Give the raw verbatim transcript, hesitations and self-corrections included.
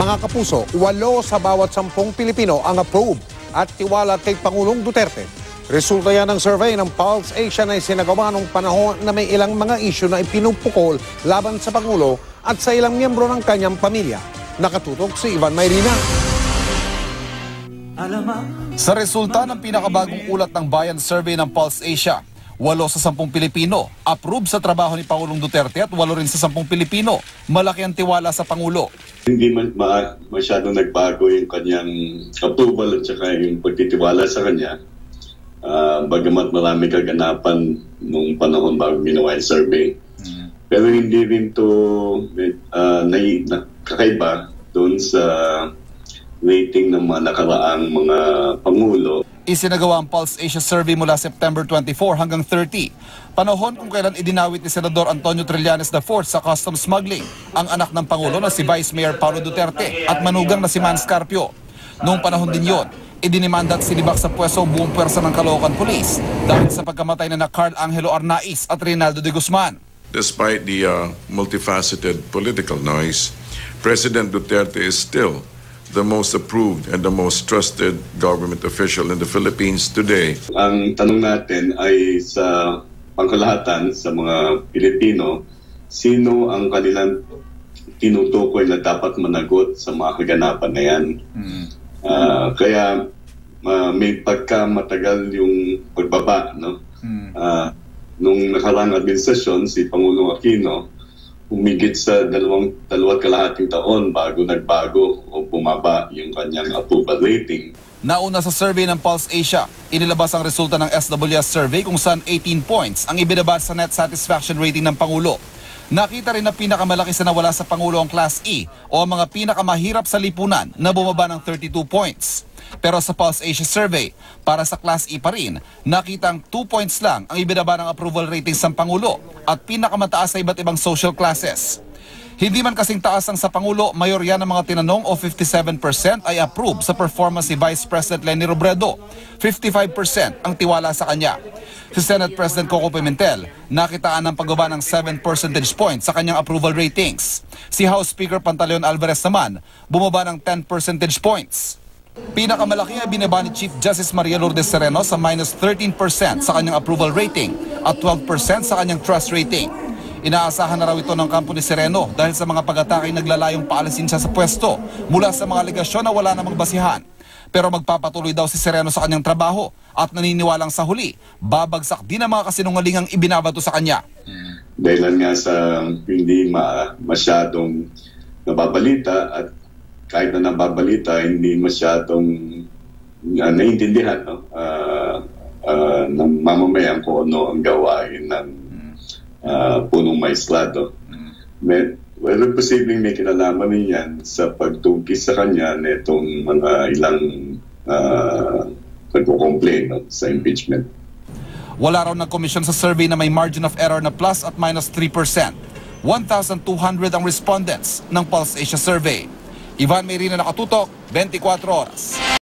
Mga kapuso, walo sa bawat sampung Pilipino ang approve at tiwala kay Pangulong Duterte. Resulta yan ng survey ng Pulse Asia na isinagawa noong panahon na may ilang mga isyu na ipinupukol laban sa Pangulo at sa ilang miyembro ng kanyang pamilya. Nakatutok si Ivan Mayrina. Sa resulta ng pinakabagong ulat ng Bayan Survey ng Pulse Asia, walo sa sampung Pilipino approve sa trabaho ni Pangulong Duterte at walo rin sa sampung Pilipino malaki ang tiwala sa Pangulo. Hindi man ma masyadong nagbago yung kanyang approval at saka yung pagtitiwala sa kanya. Uh, bagamat marami kaganapan nung panahon bago ginawa yung survey. Mm-hmm. Pero hindi rin to uh, na, na, kakaiba doon sa rating ng mga nakaraang mga Pangulo. Isinagawa ang Pulse Asia Survey mula September twenty-four hanggang thirty. Panahon kung kailan idinawit ni Senador Antonio Trillanes the fourth sa customs smuggling ang anak ng Pangulo na si Vice Mayor Paulo Duterte at manugang na si Man Scarpio. Noong panahon din yon, idinimanda at sinibak sa pwesto ang buong pwersa ng Caloocan Police dahil sa pagkamatay na na Carl Angelo Arnaiz at Reynaldo de Guzman. Despite the uh, multifaceted political noise, President Duterte is still the most approved and the most trusted government official in the Philippines today. Ang tanong natin ay sa pangkalahatan sa mga Pilipino, sino ang kanilang tinutukoy na dapat managot sa mga kaganapan na yan? Mm. Uh, kaya uh, may pagkamatagal yung pagbaba, no? Mm. Uh, nung nakaraang administrasyon, si Pangulong Aquino, humigit sa dalawang dalawat kalahating taon bago nagbago o bumaba yung kanyang approval rating. Nauna sa survey ng Pulse Asia, inilabas ang resulta ng S W S survey kung saan eighteen points ang ibinaba sa net satisfaction rating ng Pangulo. Nakita rin na pinakamalaki sa nawala sa Pangulo ang Class E o ang mga pinakamahirap sa lipunan na bumaba ng thirty-two points. Pero sa Pulse Asia survey, para sa Class E pa rin, nakitang two points lang ang ibinaba ng approval ratings ng Pangulo at pinakamataas sa iba't ibang social classes. Hindi man kasing taas ang sa Pangulo, mayorya ng mga tinanong o fifty-seven percent ay approve sa performance ni Vice President Leni Robredo. fifty-five percent ang tiwala sa kanya. Si Senate President Coco Pimentel, nakitaan ng pagbaba ng seven percentage points sa kanyang approval ratings. Si House Speaker Pantaleon Alvarez naman, bumaba ng ten percentage points. Pinakamalaki ay binaba ni Chief Justice Maria Lourdes Sereno sa minus thirteen percent sa kanyang approval rating at twelve percent sa kanyang trust rating. Inaasahan na raw ito ng kampo ni Sereno dahil sa mga pag-atake naglalayong paalisin siya sa pwesto mula sa mga alegasyon na wala namang basihan. Pero magpapatuloy daw si Sereno sa kanyang trabaho at naniniwalang sa huli, babagsak din ang mga kasinungalingang ibinabato sa kanya. Dahil nga sa hindi ma masyadong nababalita at kahit na nababalita, hindi masyadong uh, naiintindihan no? uh, uh, ng mamamayan kung ano ang gawain ng uh, punong maestrado. May, well, posibleng may kinalaman niyan sa pagtungkis sa kanya netong mga ilang uh, nagko-complain no, sa impeachment. Wala raw ng komisyon sa survey na may margin of error na plus at minus three percent. one thousand two hundred ang respondents ng Pulse Asia Survey. Ivan Mayrina, Nakatutok, twenty-four oras.